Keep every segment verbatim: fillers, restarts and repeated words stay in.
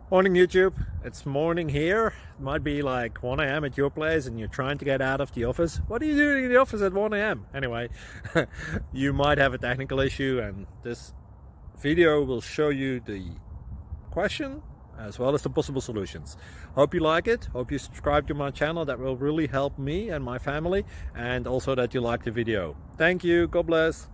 Morning YouTube, it's morning here. It might be like one A M at your place and you're trying to get out of the office. What are you doing in the office at one A M? Anyway, you might have a technical issue and this video will show you the question as well as the possible solutions. Hope you like it, hope you subscribe to my channel. That will really help me and my family, and also that you like the video. Thank you, God bless.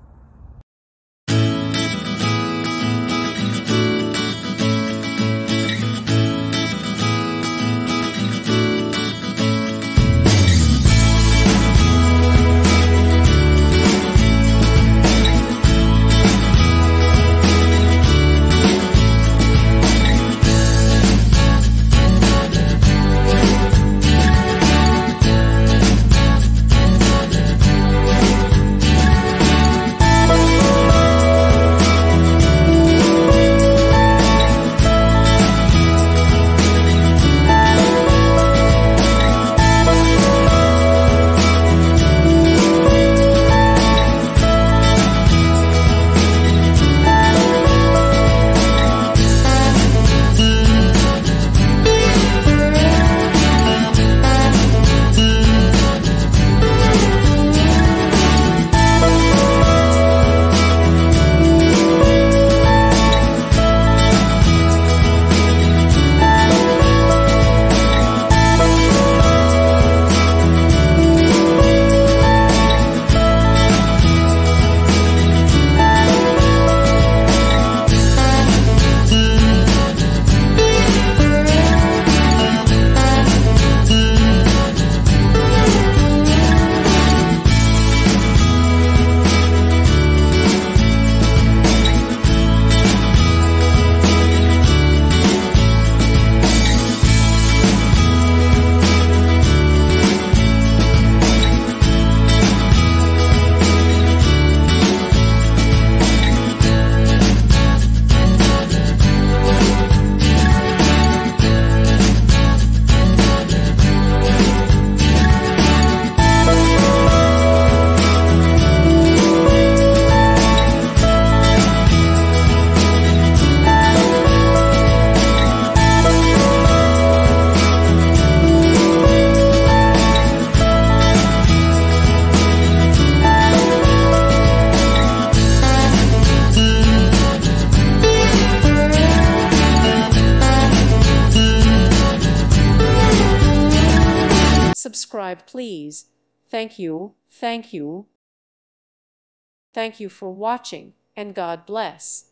Subscribe, please. Thank you, thank you. Thank you for watching, and God bless.